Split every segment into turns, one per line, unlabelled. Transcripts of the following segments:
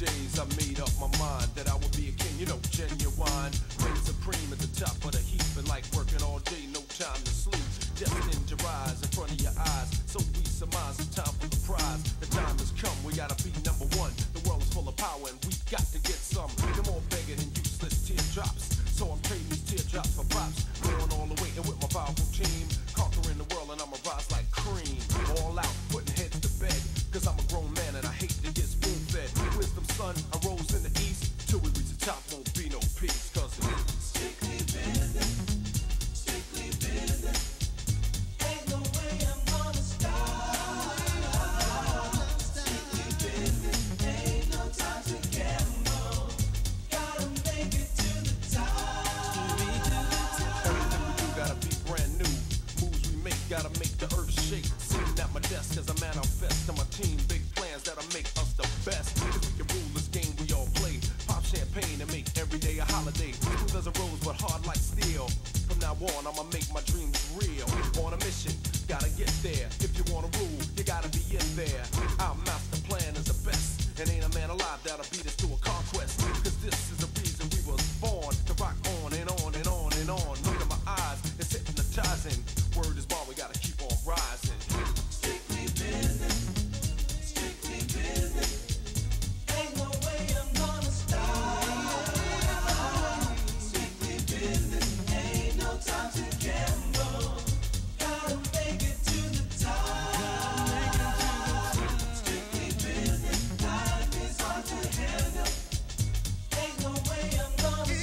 days I made up my mind that I would be a king, you know, genuine. Reign supreme at the top of the heap, and like working all day, no time to sleep. Destined to rise in front of your eyes, so we surmise it's time for the prize. The time has come, we gotta be number one. The world is full of power and we got to get some. No more begging and useless teardrops, so I'm trading these teardrops for props. Going all the way and with my powerful team, conquering the world and I'ma rise like cream. All out, putting heads to bed, cause I'm a grown man and I hate to get spoon-fed. Wisdom, son, I rose in the east, till we reach the top won't be no peace. Cause it's strictly business, strictly business. Ain't no way I'm gonna stop. Strictly business, ain't no time to gamble. Gotta make it to the top. Everything we do gotta be brand new. Moves we make gotta make the earth shake. Sitting at my desk as I manifest to my team big plans that'll make us the best. Cause we can rule this game we all play. Pop champagne and make every day a holiday. Smooth as a rose but hard like steel. From now on I'ma make my dreams real. On a mission, gotta get there. If you wanna rule, you gotta be in there. Our master plan is the best, and ain't a man alive that'll beat us to a conquest. Cause this is the reason we was born to rock on and on and on and on. Look at my eyes, it's hypnotizing. Word is born, we gotta keep on rising. Strictly business, strictly business. Ain't no way I'm gonna stop. Strictly business, ain't no time to gamble. Gotta make it to the top. Strictly business, life is hard to handle. Ain't no way I'm gonna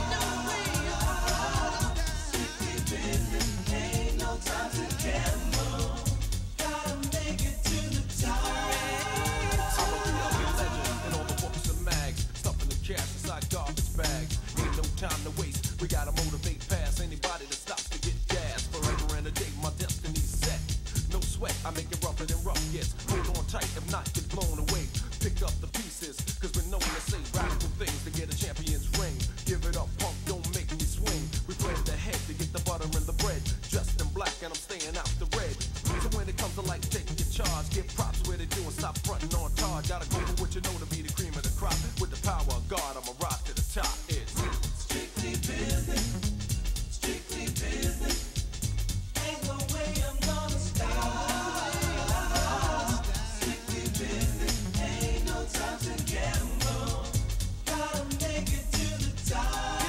stop. Strictly business, ain't no time to gamble. Gotta make it to the top. I'm a real legend in all the books and mags, stuffing the cash inside garbage bags. Ain't no time to waste, we gotta motivate past anybody that stops to get gas. Forever and a day, my destiny's set. No sweat, I make it rougher than rough gets. Hold on tight, if not, get blown away. Pick up the pieces, cause we're known to say radical things to get a champion's ring. Give it up, punk, don't make me swing. We plan the head to get the butter and the bread. Dressed in black and I'm staying out the red. So when it comes to like taking your charge, give props where they do and stop fronting on charge. Gotta go for what you know to be the cream of the crop. With the power of God, I'ma rise to the top. It's strictly business, strictly business. Ain't no way I'm gonna stop. Strictly business, ain't no time to gamble. Gotta make it to the top.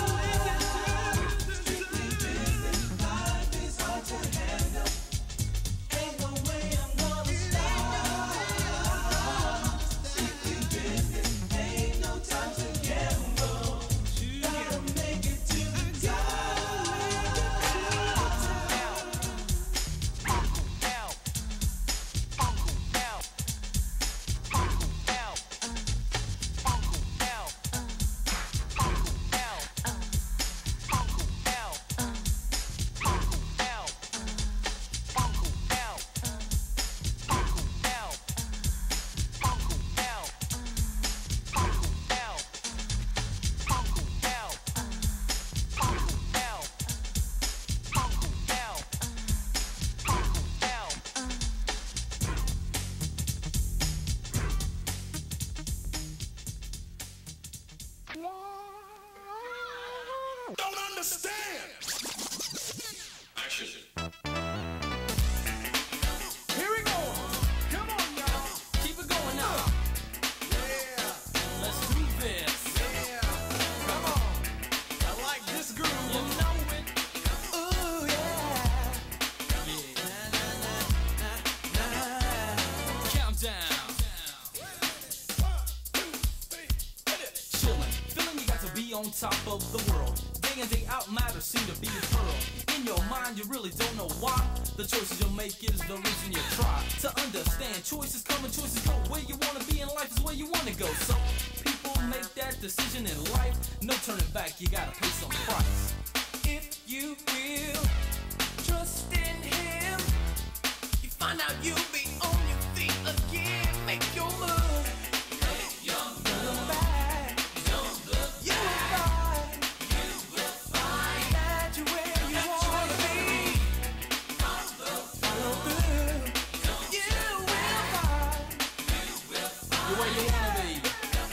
Strictly business, life is hard to handle. Ain't no way I'm gonna stop. Strictly business, ain't no time to gamble. Gotta make it to the top.
Don't understand. Action.
Here we go. Come on, y'all. Keep it going now.
Yeah,
Let's do this.
yeah. Come on. I like this groove.
You know it.
Ooh, yeah.
Countdown. Chillin', feeling you got to be on top of the world. Day in, day out, matters seem to be a pearl. In your mind, you really don't know why. The choices you make is the reason you try to understand. Choices come and choices go. Where you wanna be in life is where you wanna go. So people make that decision in life. No turning back, you gotta pay some price. If you will trust in Him, you find out you'll be on your feet again. Make your move. Make your move. Look back. Don't look back. You will find that you're where you wanna be. Follow through. You will find. You're where you wanna be.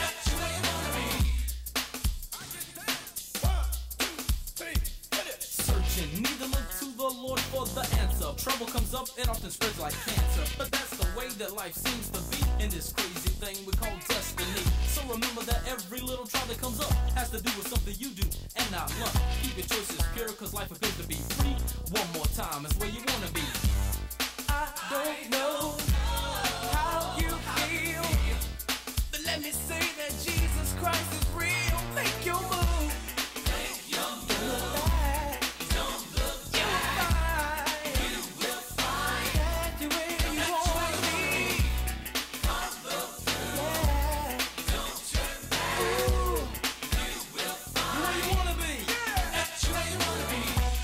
it often spreads like cancer. But that's the way that life seems to be in this crazy thing we call destiny. So remember that every little trial that comes up has to do with something you do and not luck. Keep your choices pure, cause life appears to be free. One more time, it's where you wanna be. I don't know how you feel, but let me say that Jesus Christ is real. Make your move. Make your move. Don't look back. You will find that you're where you wanna be. Follow through. Yeah. Don't turn back. Ooh. You will find where you wanna be. Yeah. That's where you wanna be.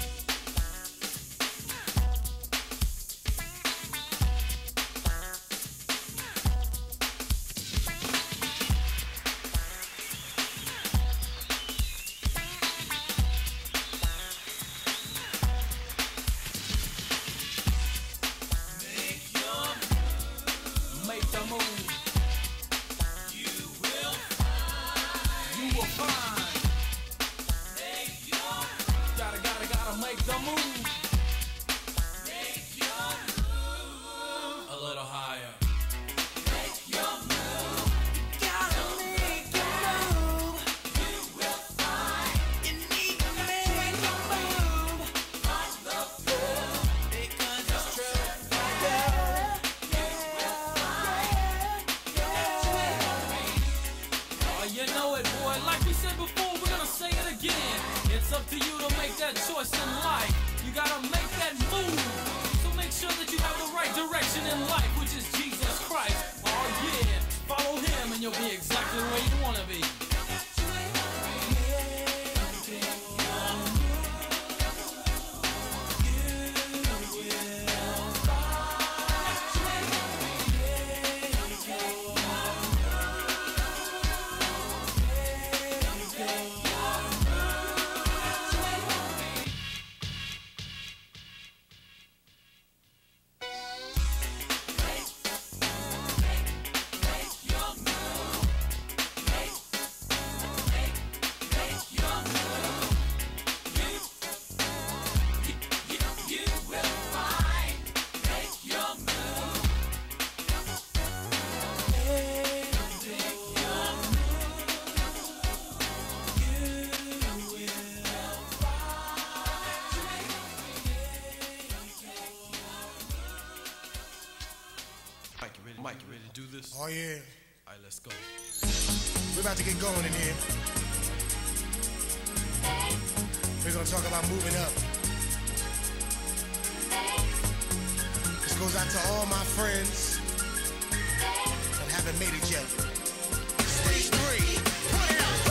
Make the move. You will find. You will find. Make your move. Gotta make the move. Make your move. A little higher. Make your move. Gotta make your move. You will find. You need to make your move. On the floor. Because it's true. You know it, boy. Like we said before, we're gonna say it again. It's up to you to make that choice in life. You gotta make that move. So make sure that you have the right direction in life, which is Jesus Christ. Oh yeah, follow him and you'll be exactly where you wanna be. Mike, you ready to do this?
Oh, yeah.
All right, let's go.
We're about to get going in here. We're going to talk about moving up. This goes out to all my friends that haven't made it yet. Stage 3. Put it out.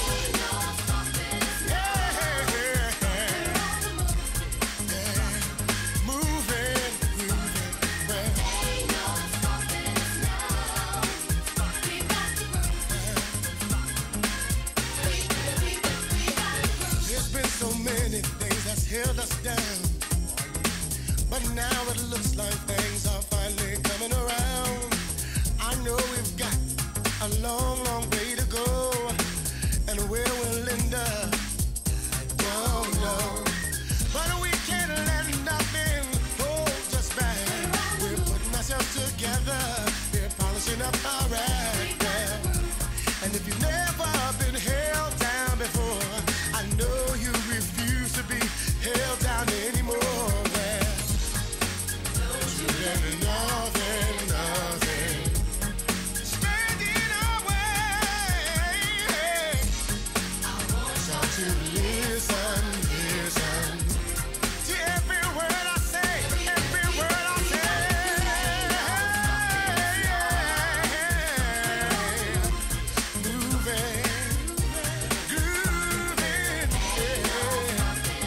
Held us down, but now it looks like things are finally coming around. I know we've got a long, long way to go, and where we'll end up, I don't know. But we can't let nothing hold us back. We're putting ourselves together, we're polishing up our act, yeah. And if you've never been held down before, I know you refuse to be held down anymore. Yeah. Don't you let nothing, nothing stand in our way. So to listen, listen to every word I say, every word I say. Moving, grooving, yeah.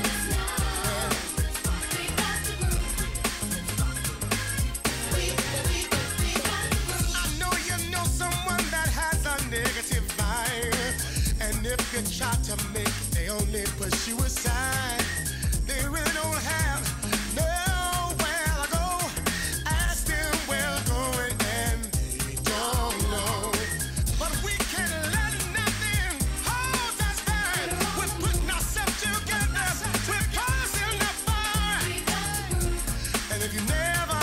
If you try to make it, they only push you aside. They really don't have nowhere to go. Ask them where they're going and they don't know. But we can't let nothing hold us back. We're putting ourselves together. We're passing the fire. And if you never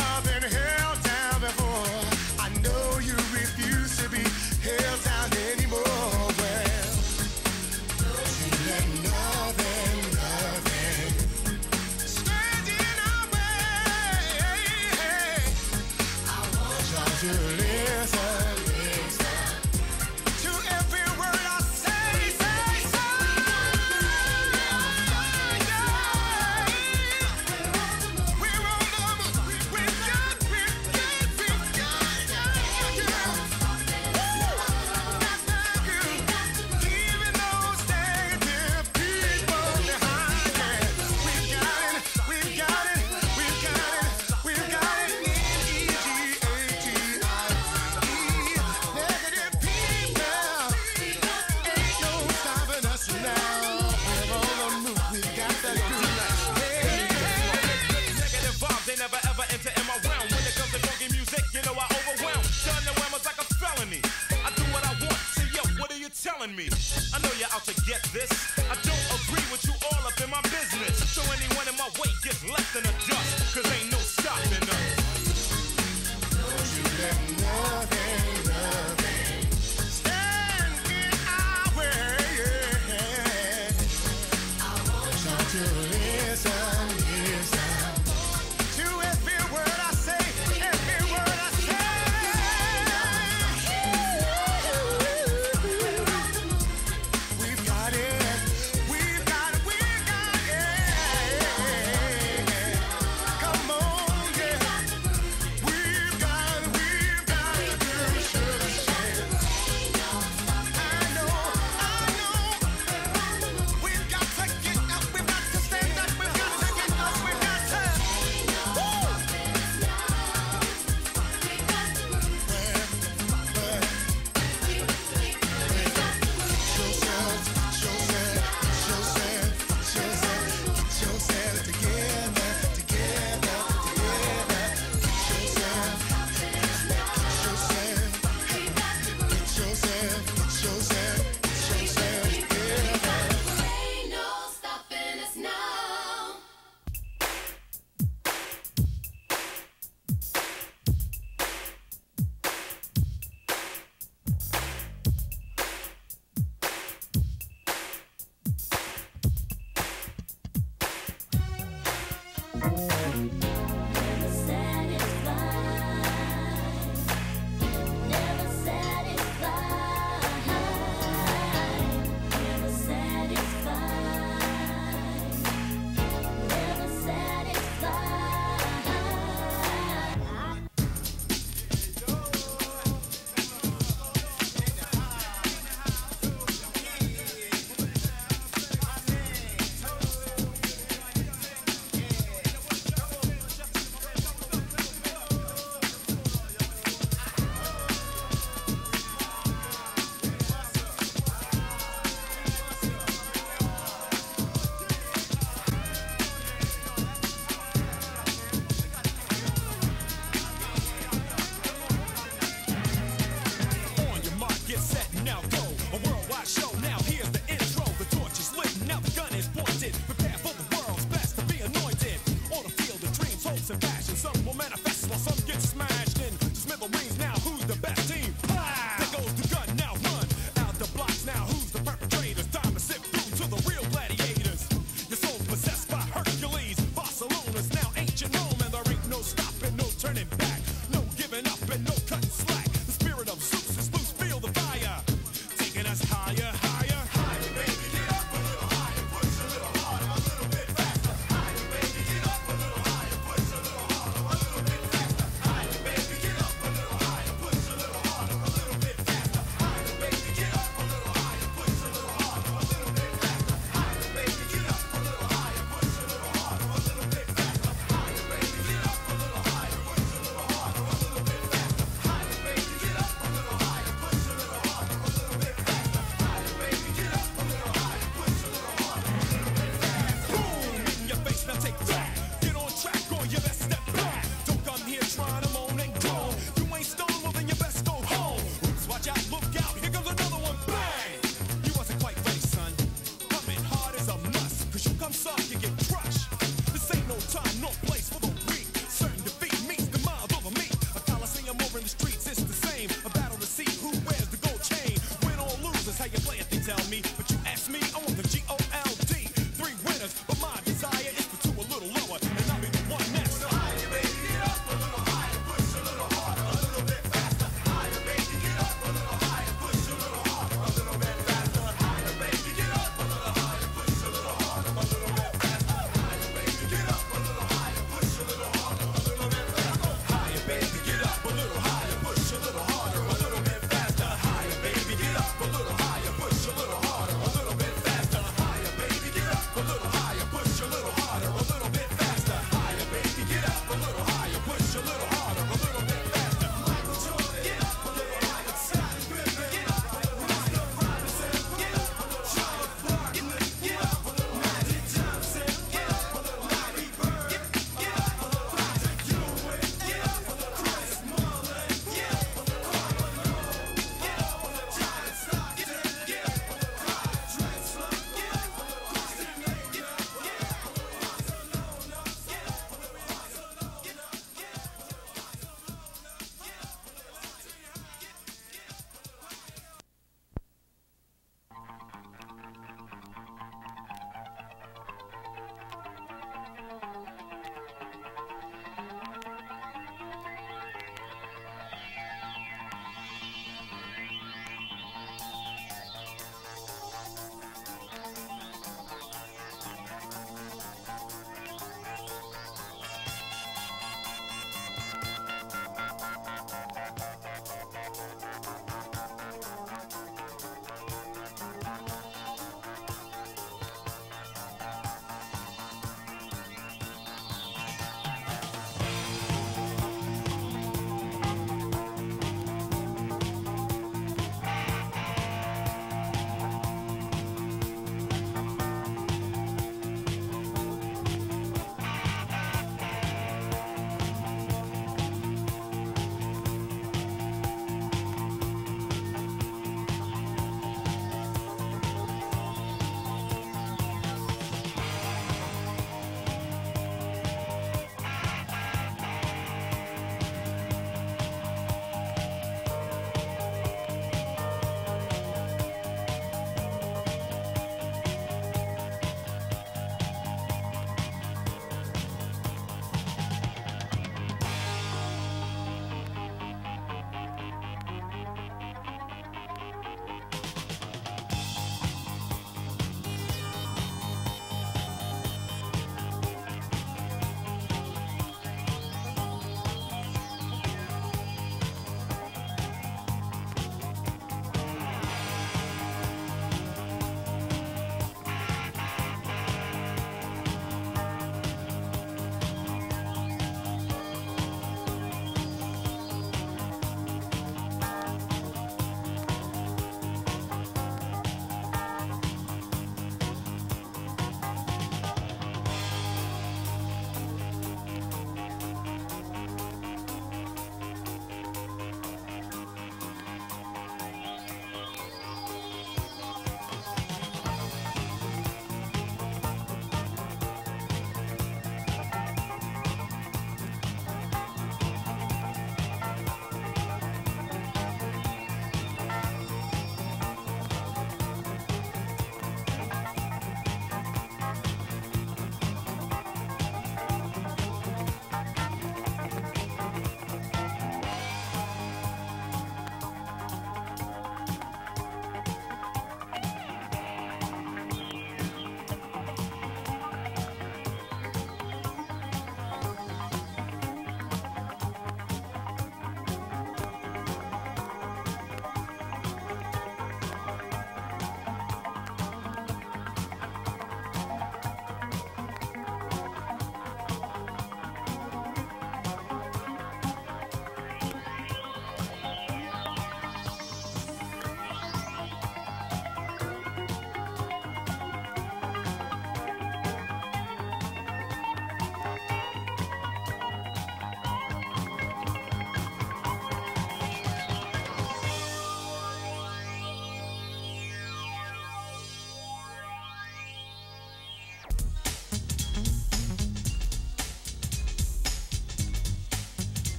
rhythm rings now. Who's the best team? There goes the gun, now run out the blocks. Now who's the perpetrators? Time to sit through to the real gladiators. Your soul's possessed by Hercules. Barcelona's now ancient Rome, and there ain't no stopping, no turning back, no giving up, and no cutting slack. The spirit of Zeus is loose, feel the fire, taking us higher, higher. Higher, baby, get up a little higher, push a little harder, a little bit faster. Higher, baby, get up a little higher, push a little harder, a little bit faster. Higher, baby, get up a little higher,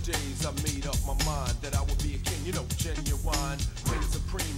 days I made up my mind that I would be a king, you know, genuine, reign supreme